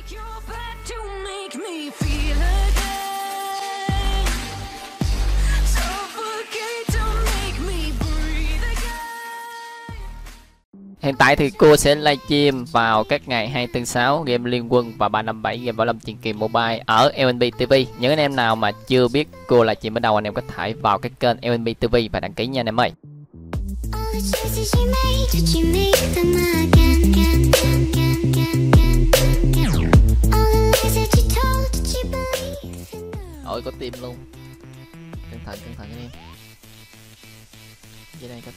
Hiện tại thì cô sẽ livestream vào các ngày 246 game Liên Quân và 357 game Võ Lâm Truyền Kỳ Mobile ở LNB TV. Những anh em nào mà chưa biết cô livestream ở đâu, anh em có thể vào cái kênh LNB TV và đăng ký nha anh em ơi. Ôi có tim luôn. Cẩn thận anh em. Dưới đây có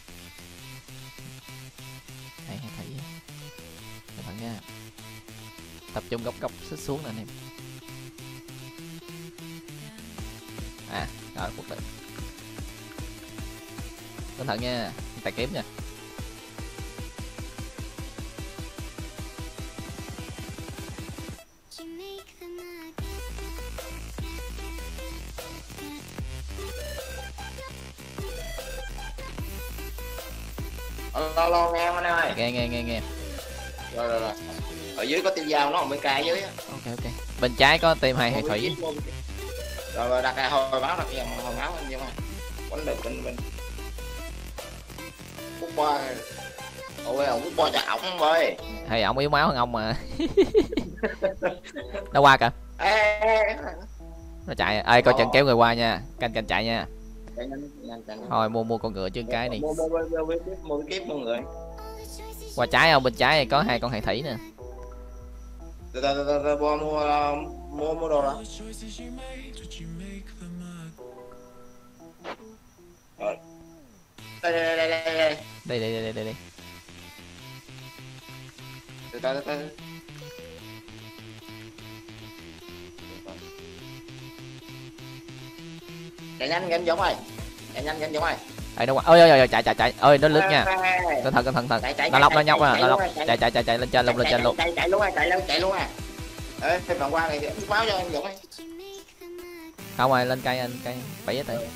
hay thấy cẩn thận nha, tập trung góc xích xuống nè anh em. Rồi phục định, cẩn thận nha, tài kiếm nha. Lo nghe anh em ơi. Nghe. Rồi. Ở dưới có tiêu dao nó ở bên cài dưới á. Ok. Bên trái có tim hay thủy. Rồi đặt ra hồi máu đặt dòng hồi máu anh em ơi. Quánh được bên. Phút qua. Ôi ông phút qua cho ổng ơi. Hay ổng yếu máu hơn ông mà. Nó qua kìa. Nó chạy. Ê coi chừng kéo người qua nha. Canh chạy nha. Thôi mua con ngựa chứ cái này. Mua kiếp mua người. Qua trái không, bên trái này có hai con hài thủy nè. Từ mua đồ đó. Đây. Từ. Chạy nhanh game giống ơi. Ê nó qua. Ôi chạy. Ơi nó lướt nha. Cẩn thận. Nó lóc nó nhóc à, nó lóc. Chạy lên trên luôn. Chạy luôn à. Ê, phần qua này báo cho em Dũng ơi. Không rồi, lên cây anh, cây 7 tay.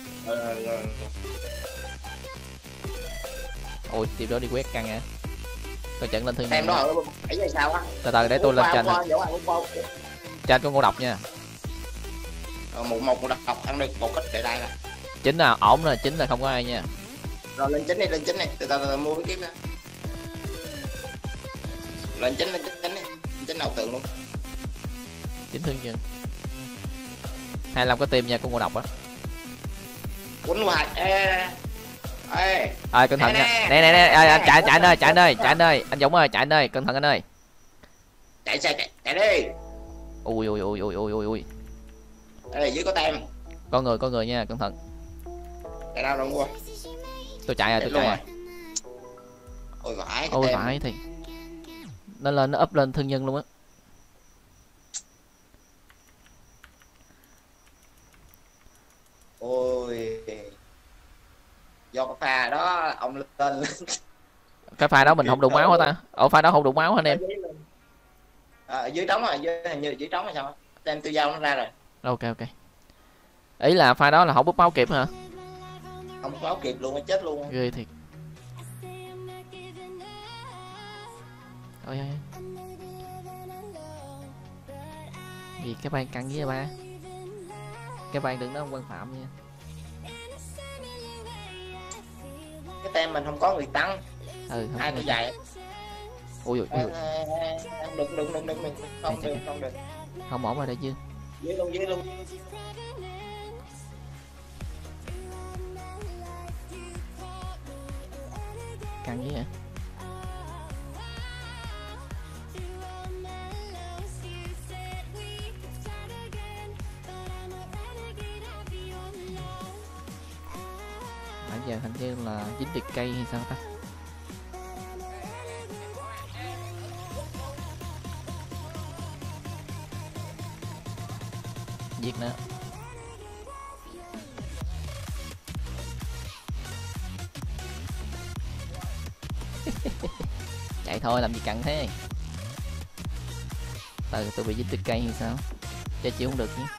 Ôi, tiếp đó đi quét căng nha. Coi trận lên thương em đó ở 7 giờ sao á. Từ để tôi lên trên. Trên có ngộ độc nha. Một độc ăn được một cách để đây nè. Chính là ổn rồi, chính là không có ai nha. Rồi lên chính này, từ mua cái kiếm nè. Lên chính đầu tượng luôn. Chính thương chưa? 25 có tim nha, con ngộ độc á. Quấn hoài. Ê. Cẩn thận nha. Nè, chạy nơi. Anh Dũng ơi, chạy nơi, cẩn thận anh ơi. Chạy đi. Ui. Ê, dưới có tem. Có người nha, cẩn thận. Chạy đâu đâu qua. Tôi chạy rồi. Ôi vãi thì. Nó up lên thương nhân luôn á. Ôi. Do cái pha đó ông lên. Cái pha đó mình không đủ máu hả ta? Pha đó không đủ máu hả anh em? Ở dưới trống rồi, hình như dưới trống hay sao? Đem tiêu dao nó ra rồi. Ok. Ý là pha đó là không búp máu kịp hả? Không búp máu kịp luôn, chết luôn. Ghê thiệt. Ôi. Gì cái ban căng với ba. Cái ban đừng nói ông quan phạm nha. Cái tem mình không có người tăng. Hai tôi dài. Ui. Đừng. Không được. Không ổn rồi đây chứ. Dưới luôn. Căng với hả? Nãy giờ hình như là dính tiệt cây hay sao ta? Giết nữa. Chạy thôi, làm gì căng thế. Tôi bị dính tiệt cây hay sao? Chơi chịu không được nhé.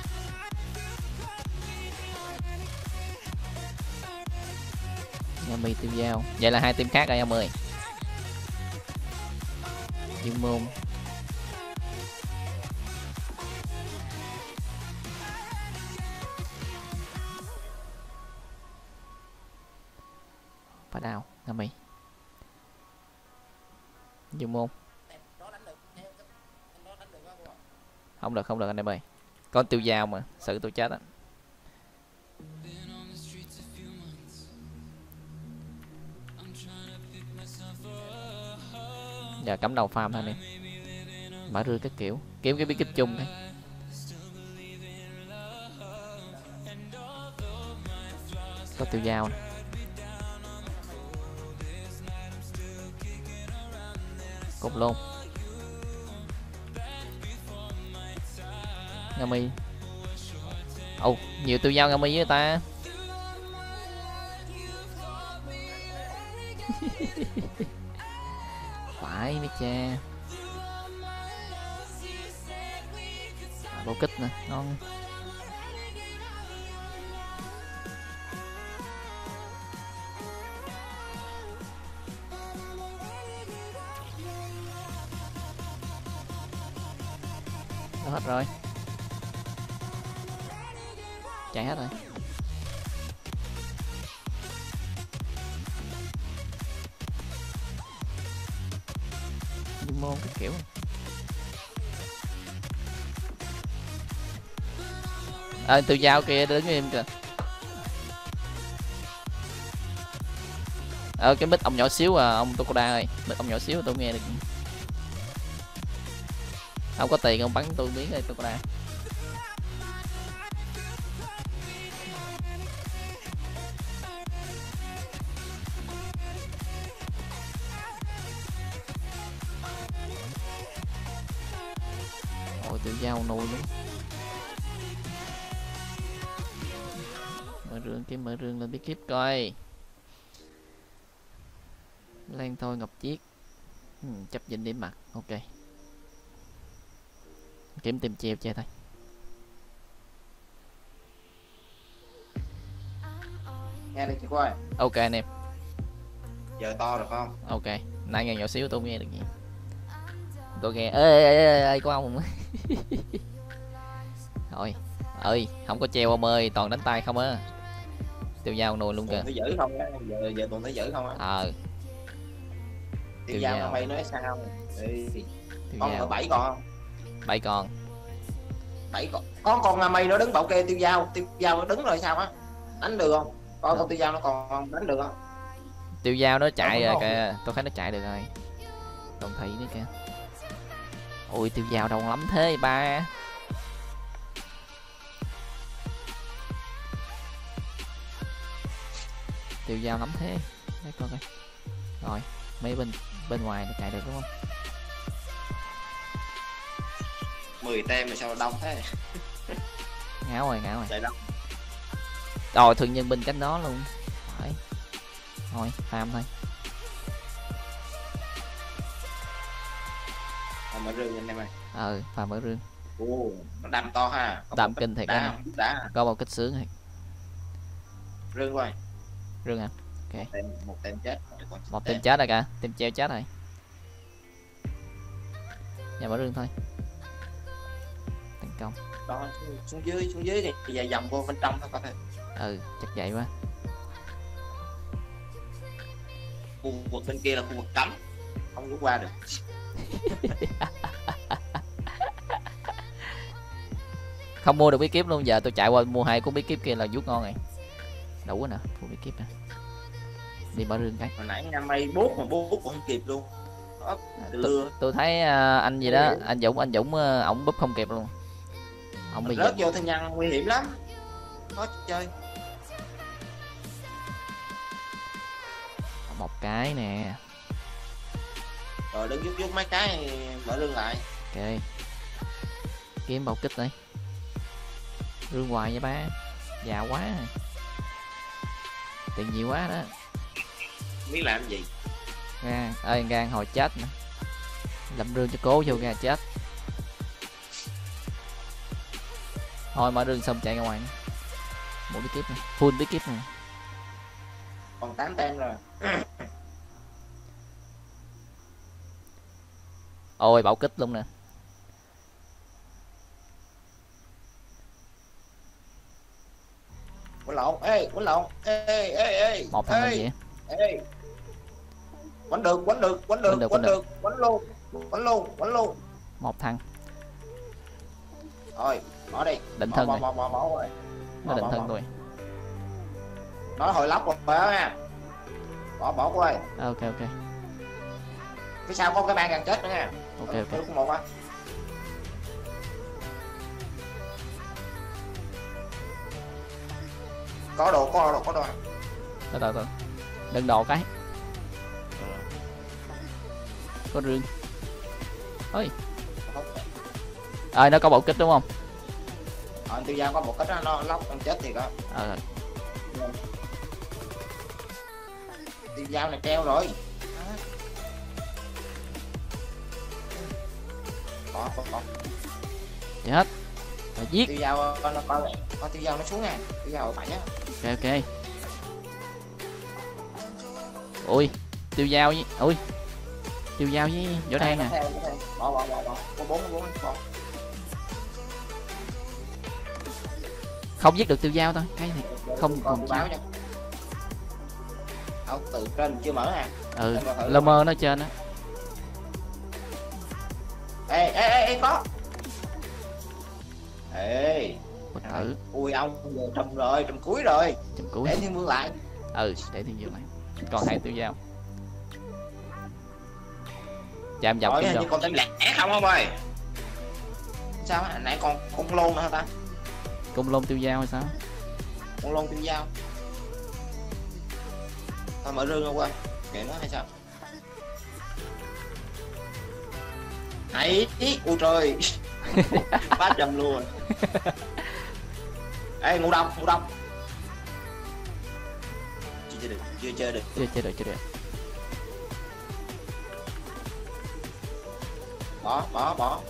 Yami tiêu dao. Vậy là hai team khác rồi em ơi. Dương môn. Dương môn. Không được anh em ơi. Con tiêu dao mà, xử tôi chết á. Giờ cắm đầu farm thôi nè. Mở rươi các kiểu, kiếm cái bí kíp chung thôi. Có tiêu dao nè. Cục luôn. Nga mi. Ồ, nhiều tiêu dao Nga mi với ta. Phải mấy cha. Bộ kích nè, ngon. Đó, hết rồi. Chạy hết rồi. Môn cái kiểu. Từ dao kia đứng im kìa. Cái mic ông nhỏ xíu à ông Tokoda ơi, mic ông nhỏ xíu tôi nghe được. Không có tiền ông bắn tôi biết đây Tokoda. Ôi tiêu dao nuôi luôn. Mở rương lên bí kíp coi. Lan thôi ngọc chiết. Chấp dinh điểm mặt. Ok. Kiếm tìm treo chơi thôi. Nghe được chưa coi? Ok anh em. Giờ to được không? Ok. Nãy nghe nhỏ xíu tôi nghe được gì. Tôi nghe ê của ông. Thôi. Ơi, không có treo ông ơi, toàn đánh tay không á. Tiêu dao nồi luôn kìa. Tôi giữ không á, giờ tuần thấy giữ không á. Tiêu dao mày nói sao? Con 7 con. 7 con. 7 con. Có con Nga mây nó đứng bảo kê tiêu dao nó đứng rồi sao á? Đánh được không? Con tiêu dao nó còn đánh được không? Tiêu dao nó chạy rồi kìa, tôi thấy nó chạy được rồi. Còn thị nữa kìa. Ôi tiêu dao đông lắm thế ba. Tiêu dao lắm thế. Đấy coi coi. Rồi, mấy bên ngoài nó chạy được đúng không? 10 tem mà sao đông thế? Ngáo rồi. Chạy đông. Rồi thường nhân binh cánh đó luôn. Phải. Thôi, farm thôi. Mở rương anh em ơi. Farm mở rương. Nó đâm to ha. Đâm kinh thiệt á. Có bao kích sướng hay. Rương coi. Rương hả? Ok. Một tem chết. Một tem chết rồi kìa, tem treo chết rồi. Giờ mở rương thôi. Thành công. Đó, xuống dưới thì dài dòng vô bên trong thôi có thể. Chắc vậy quá. Khu vực bên kia là khu vực cấm, không có qua được. Không mua được bí kíp luôn, giờ tôi chạy qua mua 2 cuốn bí kíp kia là vuốt ngon rồi. Đủ rồi nè, phụ bí kíp nè. Đi mở rương cái. Hồi nãy Nga mây bốt mà bốt cũng không kịp luôn. Tôi thấy anh gì đó, anh Dũng ổng búp không kịp luôn. Ông bị rớt vô thanh nhân nguy hiểm lắm. Khó chơi. Một cái nè. Rồi đứng giúp mấy cái mở rương lại. Ok. Kiếm bao kích đi. Rương hoài vậy ba. Già quá. Tiền nhiều quá đó. Biết làm gì. Gan hồi chết nè. Làm rương cho cố vô ra chết. Thôi mở rương xong chạy ra ngoài. Một bí kíp nè, full bí kíp nè. Còn 8 tem rồi. Ôi bảo kích luôn nè. Quấn lộn. Ê. Một thằng gì vậy? Ê. quánh được, quánh được, quánh được, quánh được, quánh luôn, quánh luôn, quánh luôn. Một thằng. Rồi, bỏ đi. Định thân rồi. Bỏ rồi. Nó định thân rồi. Nó hồi lóc rồi đó nha. Bỏ qua đây. Ok ok. Phía sau có cái bang gần chết nữa nha. Ok ok. Tôi một á. Có đồ. Từ từ. Đừng độ cái. Có rương. Ôi. Nó có bộ kích đúng không? Tiêu dao có một kích đó, nó lóc con chết thiệt đó. Tiêu dao này treo rồi. Có. Vậy hết. Rồi giết. Tiêu dao nó có tiêu dao nó xuống nha. Tiêu dao phải á. Ok. Ui, tiêu dao với võ đen nè. Bỏ. Có 4 bỏ. Không giết được tiêu dao thôi, cái này không còn báo nha. Từ trên chưa mở à. Lơ mơ nó trên á. Ê có. Tử. Ui ông giờ trùm rồi, trùm cuối rồi. Để Thiên Vương lại. Để Thiên Vương lại. Còn 2 tiêu dao. Chạm dọc kiếm rồi. Còn tên lẻ không ông ơi. Sao hồi nãy còn con lôn nữa hả ta? Cung lôn tiêu dao hay sao? Con lôn tiêu dao. Thôi mở rương không qua. Kệ nó hay sao? Hãy. Ui trời. 300 luôn. Ê ngủ đông. Chưa chơi được. Bỏ.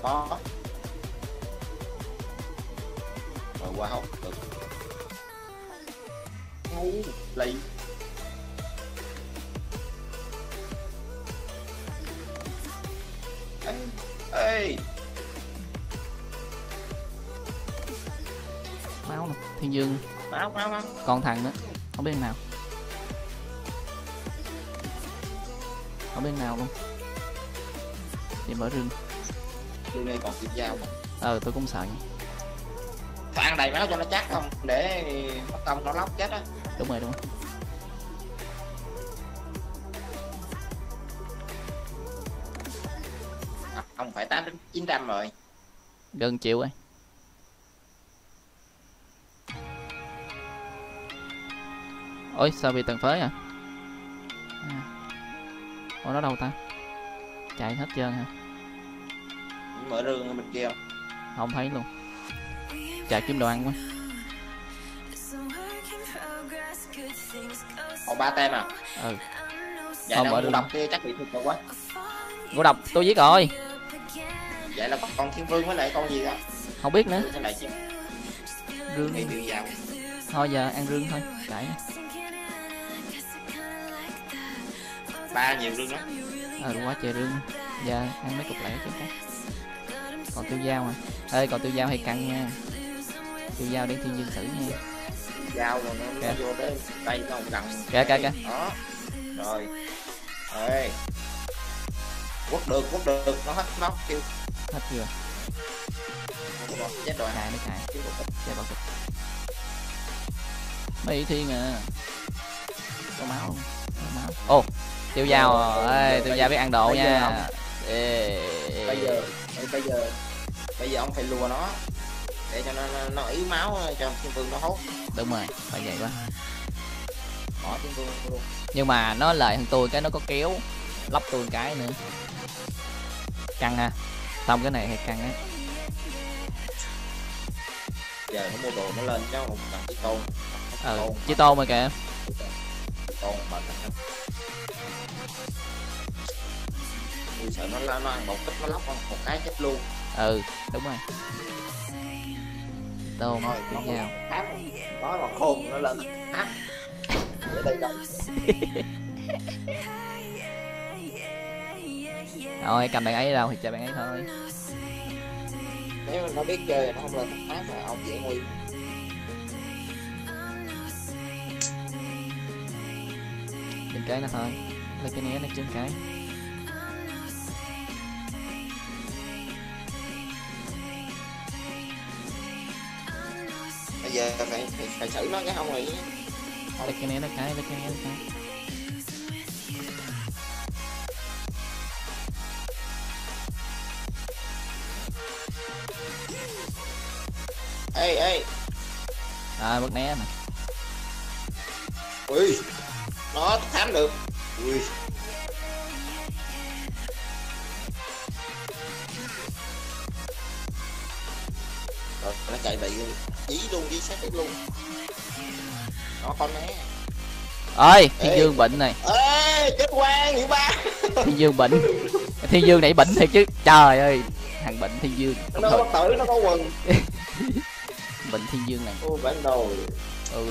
Rồi qua không được. Lì. Ê. Máu nè, Thiên Dương. Máu. Con thằng nữa, không biết nào. Luôn. Đi mở rừng. Rừng này còn tiêu dao. Tôi cũng sợ. Phải ăn đầy máu cho nó chắc không, để mất công nó lóc chết á. Đúng rồi. Không phải 8 đến 900 rồi. Gần triệu ấy. Ôi sao bị tàn phế à? Nó đâu ta? Chạy hết trơn hả? Mở rương bên kia không thấy luôn. Chạy kiếm đồ ăn quá. Còn 3 tem à? Vậy không, là ngũ độc kia chắc bị thiệt rồi quá. Ngũ độc tôi giết rồi. Vậy là con Thiên Vương với lại con gì đó không biết nữa. Rương thôi giờ ăn rương thôi. Chạy 3 nhiều rương lắm. Quá trời rương. Giờ ăn mấy cục lẻ chứ khác. Còn tiêu dao à? Ê còn tiêu dao hay căng nha. Tiêu dao để Thiên Dương xử nha. Dao rồi nó vô tới tay nó không đằng. Kìa. Đó. Rồi. Ê. Quất được, nó hết nó kêu. Hết chưa? Chết rồi. Chạy nó chạy. Chạy vào kịch. Mấy Thiên à. Có máu không? Có máu. Ô, tiêu dao ơi, tiêu dao biết ăn độ nha. Bây giờ ông phải lùa nó để cho nó yếu máu cho Thiên Vương nó hốt. Đúng rồi, phải vậy quá. Bỏ Thiên Vương luôn. Nhưng mà nó lợi hơn tôi cái nó có kéo lắp tôi một cái nữa. Căng ha. Xong cái này hay căng á. Giờ nó mua đồ nó lên chứ không cần chiếc tôn. Chiếc tôn mà kìa. Tôn mà tôi sợ nó ăn một kích nó lóc một cái chết luôn. Đúng rồi. Tôn thôi tiếp nhau. Nói mà khôn nó lên để đây đâu. Thôi cầm bạn ấy đâu thì chơi bạn ấy thôi. Nếu nó biết chơi nó không lên tháp mà ông dễ nguy. Đừng kế nó thôi. Lấy cái né nó chân cái. Bây giờ phải xử nó cái hông này. Lấy cái né nó cái, lấy cái né nó cái. Ê Mất né nè. ui nó thám được. Ui rồi nó chạy bị dí luôn, dí sát luôn. Nó con né. Ơi Thiên Dương bệnh này. Ê chết quan hiểu ba. Thiên Dương bệnh. Thiên Dương này bệnh thiệt chứ. Trời ơi, thằng bệnh Thiên Dương. Nó có tử, nó có quần. Bệnh Thiên Dương này. Ôi bản đồ. Ơi.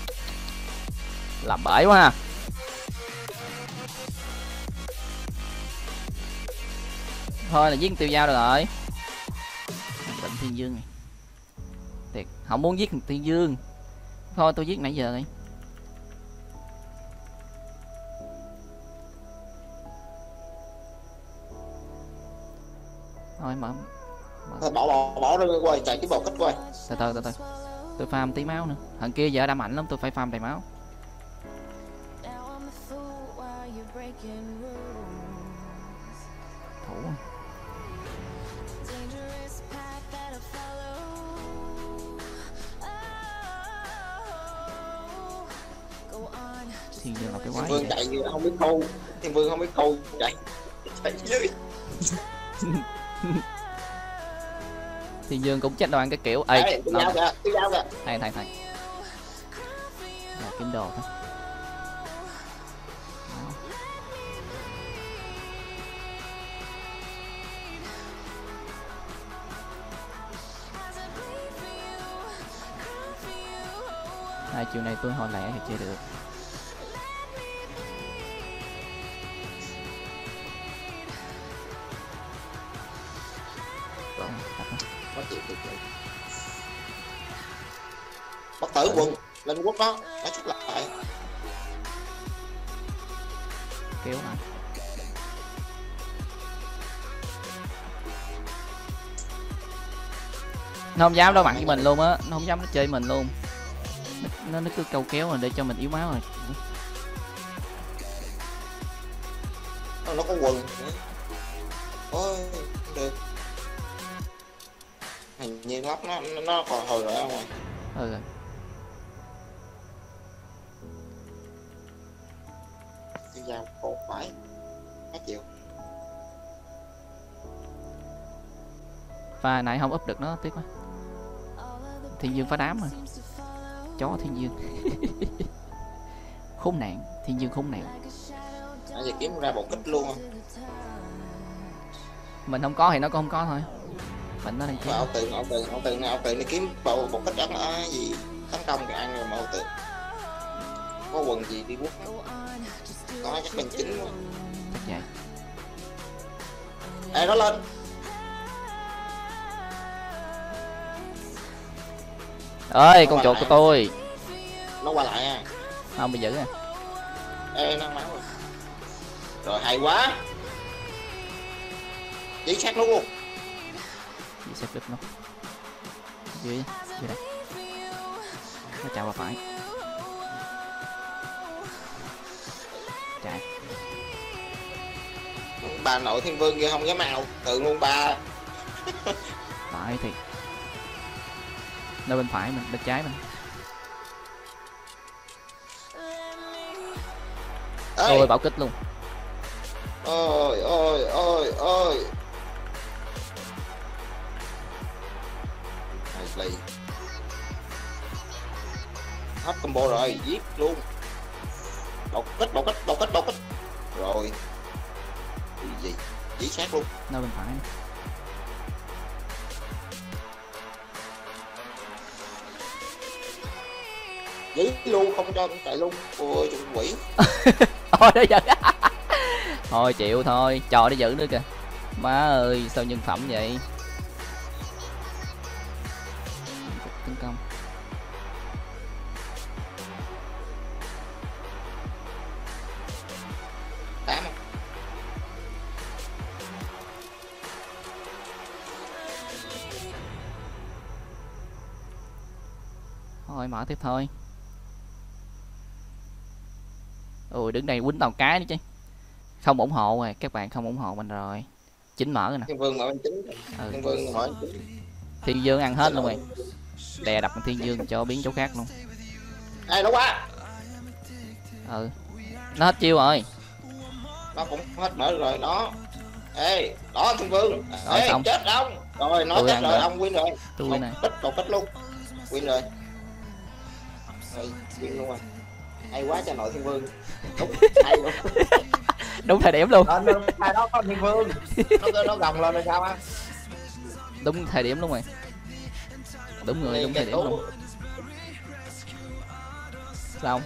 Làm bể quá ha. Thôi là giết Tiêu Dao được rồi. Bệnh Thiên Dương này. Thiệt, không muốn giết Thiên Dương. Thôi tôi giết nãy giờ đi. Thôi mở. Thôi bỏ ra quay chạy cái bò cách quay. Từ từ. Tôi farm tí máu nữa. Thằng kia giờ đã mạnh lắm, tôi phải farm đầy máu. Thủ. Thiên Dương là cái quái. Thiên Vương chạy không biết câu. Thiên Vương không biết câu chạy dưới. Thiên Dương cũng chết đoan cái kiểu ấy. Tôi giao kìa. Thầy. Là kiếm đồ thôi. Chiều này tôi hồi lẻ thì chơi được. Bất tử quân lên quốc đó, nó chút lại. Kéo lại. Nó không dám đối mặt với mình luôn á, nó không dám nó chơi mình luôn. Nó cứ câu kéo rồi để cho mình yếu máu rồi. Nó có quần. Ôi được. Hình như lắp nó còn hồi rồi không ạ? Ừ rồi. Tiêu Dao cột phải. 2 triệu. Pha nãy không up được nó tiếc quá. Thiên Dương phá đám rồi. Chó Thiên Dương. Khốn nạn, Thiên Dương khốn nạn. Nãy giờ kiếm ra bộ kích luôn không? Mình không có thì nó cũng không có thôi. Mình nó đang kiếm. Ảo tượng này kiếm bộ kích đó là gì? Tấn công thì ăn rồi mà ảo tượng. Có quần gì đi quốc? Có chắc bên chính quá. Chắc vậy. Ê nó lên. Ơi con chuột của tôi. Nó qua lại à. Không bị giữ à. Ê nó máu rồi. Rồi hay quá. Chỉ sát nó luôn. Chỉ sát đứt nó. Dưới đây. Nó chạy qua phải. Chạy. Bà nội Thiên Vương kia không dám màu tượng luôn ba. Phải thì nơi bên phải mình, bên trái mình. Ôi bảo kích luôn. Ôi Hay hết combo rồi, giết luôn. Bọc kích. Rồi gì chỉ sát luôn. Nơi bên phải. Giết luôn, không cho chạy luôn. Ôi trùng quỷ. Thôi nó giật. Thôi chịu thôi, cho nó giữ nữa kìa. Má ơi sao nhân phẩm vậy. Tấn công. Thôi mở tiếp thôi. Ôi đứng đây quýnh tao cái nữa chứ. Không ủng hộ rồi, các bạn không ủng hộ mình rồi. Chính mở rồi nè. Thiên Vương mở anh chính. Thiên Vương mở anh chính. Thiên Dương ăn hết luôn rồi. Đè đập con Thiên Dương cho biến chỗ khác luôn. Ê nó quá. Ừ. Nó hết chiêu rồi. Nó cũng hết mở rồi đó. Ê, đó Thiên Vương. Rồi Ê, xong. chết ông. Rồi nó chết rồi, ông win rồi. Tôi này. Một kích luôn. Win rồi. Rồi, win luôn rồi. Hay quá cho nội Thiên Vương. Đúng, hay luôn. Đúng thời điểm luôn. Hai đó có Thiên Vương. Nó gồng lên rồi sao á? Đúng thời điểm luôn rồi. Đúng người, đúng thời điểm luôn. Xong.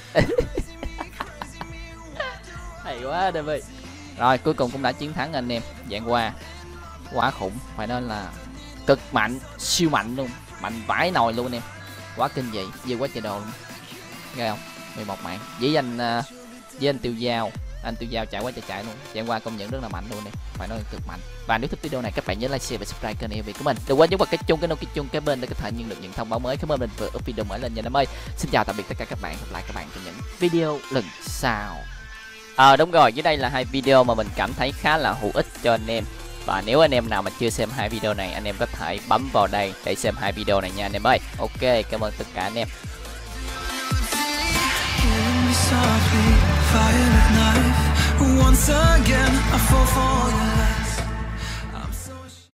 Hay quá David. Rồi cuối cùng cũng đã chiến thắng anh em. Dạng qua quá khủng, phải nói là cực mạnh, siêu mạnh luôn, mạnh vãi nồi luôn anh em, quá kinh dị, dư quá trời đồ luôn, nghe không? 11 mạng với anh Tiêu Dao, anh Tiêu Dao chạy quá trời chạy luôn, dạng qua công nhận rất là mạnh luôn nè, phải nói cực mạnh. Và nếu thích video này các bạn nhớ like, share và subscribe kênh EV của mình, đừng quên nhấn vào cái chuông cái bên để có thể nhận được những thông báo mới. Cảm ơn mình vừa up video mới lên nha em ơi. Xin chào tạm biệt tất cả các bạn, gặp lại các bạn trong những video lần sau. Đúng rồi, dưới đây là hai video mà mình cảm thấy khá là hữu ích cho anh em. Và nếu anh em nào mà chưa xem hai video này, anh em có thể bấm vào đây để xem hai video này nha anh em ơi. Ok, cảm ơn tất cả anh em. Once again, I fall for your light.